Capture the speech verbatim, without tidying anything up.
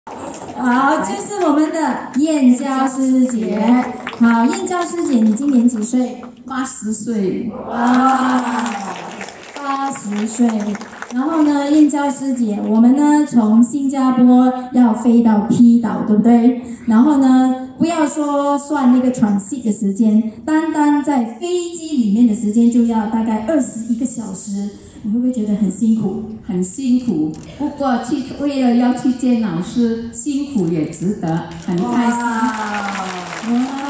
好，这是我们的燕娇师姐。好，燕娇师姐，你今年几岁？ 八十岁。 哇，八十岁。然后呢，燕娇师姐，我们呢从新加坡要飞到 P 岛，对不对？然后呢，不要说算那个 transit 的时间，单单在飞机里面的时间就要大概二十一个小时。你会不会觉得很辛苦？ 很辛苦，不过去为了要去见老师，辛苦也值得，很开心。 哇！